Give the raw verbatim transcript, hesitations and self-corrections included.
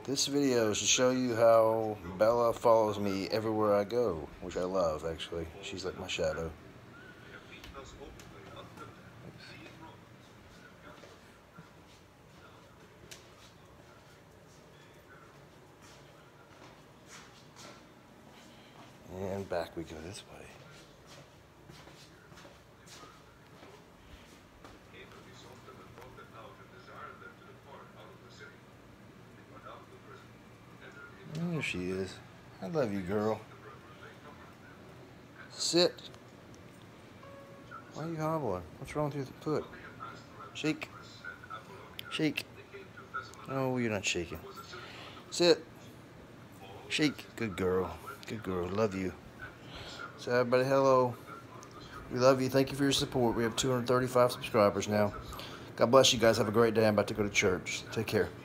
This video is to show you how Bella follows me everywhere I go, which I love, actually. She's like my shadow. And back we go this way. There she is. I love you, girl. Sit. Why are you hobbling? What's wrong with your foot? Shake. Shake. No, you're not shaking. Sit. Shake. Good girl. Good girl. Love you. So everybody, hello. We love you. Thank you for your support. We have two hundred thirty-five subscribers now. God bless you guys. Have a great day. I'm about to go to church. Take care.